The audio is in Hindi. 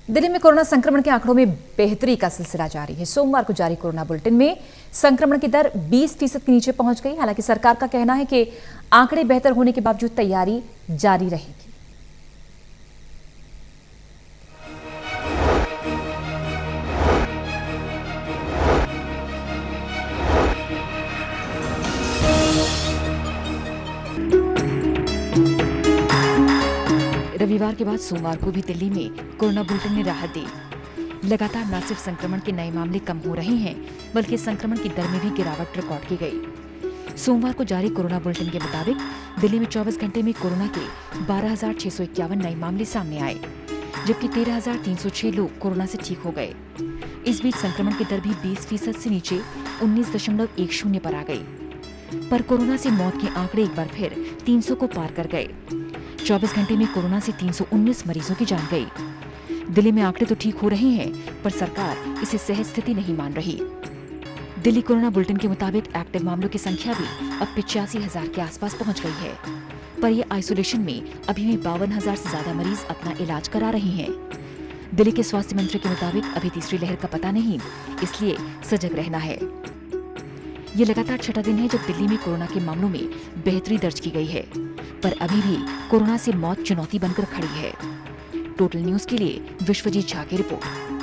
दिल्ली में कोरोना संक्रमण के आंकड़ों में बेहतरी का सिलसिला जारी है। सोमवार को जारी कोरोना बुलेटिन में संक्रमण की दर 20% के नीचे पहुंच गई। हालांकि सरकार का कहना है कि आंकड़े बेहतर होने के बावजूद तैयारी जारी रहेगी। रविवार के बाद सोमवार को भी दिल्ली में कोरोना बुलेटिन ने राहत दी। लगातार न सिर्फ संक्रमण के नए मामले कम हो रहे हैं, बल्कि संक्रमण की दर में भी गिरावट रिकॉर्ड की गई। सोमवार को जारी कोरोना बुलेटिन के मुताबिक दिल्ली में 24 घंटे में कोरोना के 12,651 नए मामले सामने आए, जबकि 13,306 लोग कोरोना से ठीक हो गए। इस बीच संक्रमण की दर भी 20% से नीचे 19.10 पर आ गई। पर कोरोना से मौत के आंकड़े एक बार फिर 300 को पार कर गए। 24 घंटे में कोरोना से 319 मरीजों की जान गई। दिल्ली में आंकड़े तो ठीक हो रहे हैं, पर सरकार इसे सहज स्थिति नहीं मान रही। दिल्ली कोरोना बुलेटिन के मुताबिक एक्टिव मामलों की संख्या भी अब 85,000 के आसपास पहुंच गई है। पर ये आइसोलेशन में अभी भी 52,000 से ज्यादा मरीज अपना इलाज करा रहे हैं। दिल्ली के स्वास्थ्य मंत्री के मुताबिक अभी तीसरी लहर का पता नहीं, इसलिए सजग रहना है। ये लगातार छठा दिन है जब दिल्ली में कोरोना के मामलों में बेहतरी दर्ज की गई है, पर अभी भी कोरोना से मौत चुनौती बनकर खड़ी है। टोटल न्यूज के लिए विश्वजीत झा की रिपोर्ट।